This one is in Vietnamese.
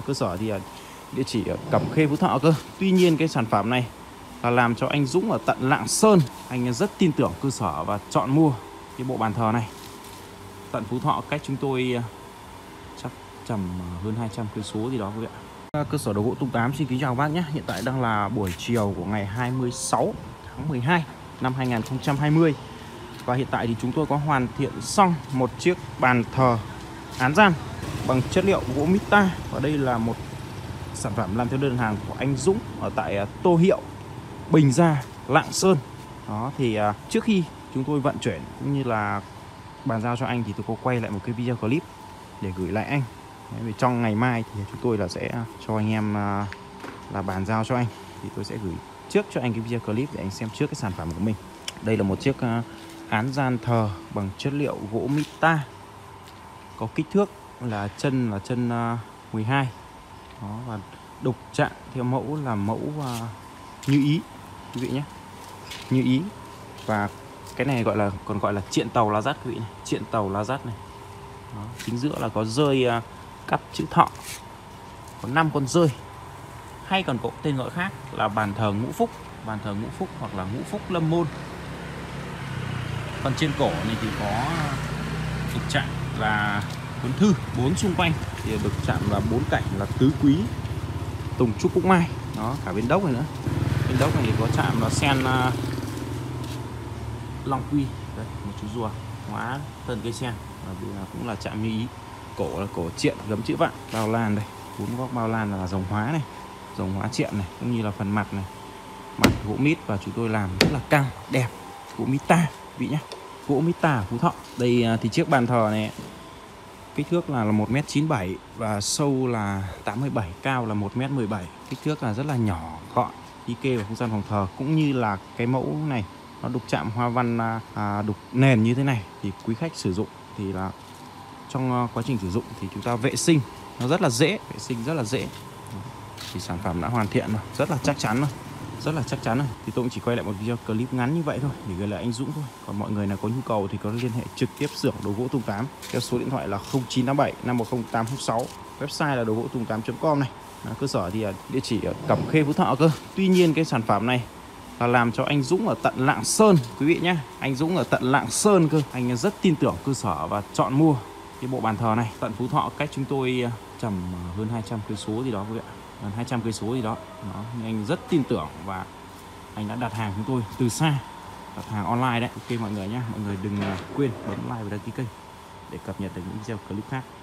Cơ sở thì địa chỉ ở Cẩm Khê, Phú Thọ cơ. Tuy nhiên cái sản phẩm này là làm cho anh Dũng ở tận Lạng Sơn. Anh rất tin tưởng cơ sở và chọn mua cái bộ bàn thờ này. Tận Phú Thọ cách chúng tôi chắc tầm hơn 200 cây số gì đó quý vị ạ. Cơ sở đồ gỗ Tung Tám xin kính chào bác nhé. Hiện tại đang là buổi chiều của ngày 26 tháng 12 năm 2020. Và hiện tại thì chúng tôi có hoàn thiện xong một chiếc bàn thờ án gian bằng chất liệu gỗ mít-ta. Và đây là một sản phẩm làm theo đơn hàng của anh Dũng ở tại Tô Hiệu, Bình Gia, Lạng Sơn. Đó thì trước khi chúng tôi vận chuyển cũng như là bàn giao cho anh thì tôi có quay lại một cái video clip để gửi lại anh. Vì trong ngày mai thì chúng tôi là sẽ cho anh em là bàn giao cho anh, thì tôi sẽ gửi trước cho anh cái video clip để anh xem trước cái sản phẩm của mình. Đây là một chiếc án gian thờ bằng chất liệu gỗ mít-ta, có kích thước là chân 12. Đó, và đục chạm theo mẫu là mẫu như ý quý vị nhé, như ý. Và cái này còn gọi là triện tàu lá dắt quý vị này, triện tàu lá dắt này. Đó, chính giữa là có rơi cắt chữ Thọ, có 5 con rơi, hay còn có tên gọi khác là bàn thờ Ngũ Phúc, bàn thờ Ngũ Phúc hoặc là Ngũ Phúc Lâm Môn. Còn trên cổ này thì có đục chạm là cuốn thư 4 xung quanh, thì được chạm là 4 cạnh là tứ quý, tùng trúc cúc mai. Đó, cả bên đốc này nữa. Bên đốc này thì có chạm là sen long quy. Đây, một chú rùa hóa thân cây sen, và cũng là chạm như ý. Cổ là cổ triện gấm chữ vạn, bao lan đây, 4 góc bao lan là rồng hóa này, rồng hóa triện này, cũng như là phần mặt này, mặt gỗ mít, và chúng tôi làm rất là căng đẹp, gỗ mít-ta vị nhé, gỗ mít-ta ở Phú Thọ. Đây thì chiếc bàn thờ này kích thước là 1m97 và sâu là 87, cao là 1m17. Kích thước là rất là nhỏ, gọn, đi kê vào không gian phòng thờ. Cũng như là cái mẫu này nó đục chạm hoa văn đục nền như thế này, thì quý khách sử dụng thì là trong quá trình sử dụng thì chúng ta vệ sinh nó rất là dễ, vệ sinh rất là dễ. Thì sản phẩm đã hoàn thiện rồi, rất là chắc chắn rồi, rất là chắc chắn rồi. Thì tôi cũng chỉ quay lại một video clip ngắn như vậy thôi để gửi lại anh Dũng thôi. Còn mọi người nào có nhu cầu thì có liên hệ trực tiếp xưởng đồ gỗ Tung Tám theo số điện thoại là 0987 510 806, website là đồ gỗ tung 8.com này. Cơ sở thì địa chỉ ở Cẩm Khê, Phú Thọ cơ. Tuy nhiên cái sản phẩm này là làm cho anh Dũng ở tận Lạng Sơn quý vị nhé. Anh Dũng ở tận Lạng Sơn cơ. Anh rất tin tưởng cơ sở và chọn mua cái bộ bàn thờ này. Tận Phú Thọ cách chúng tôi tầm hơn 200 cây số gì đó quý vị ạ, gần 200 cây số gì đó. Nhưng anh rất tin tưởng và anh đã đặt hàng chúng tôi từ xa, đặt hàng online đấy. Ok mọi người nhé, mọi người đừng quên bấm like và đăng ký kênh để cập nhật được những video clip khác.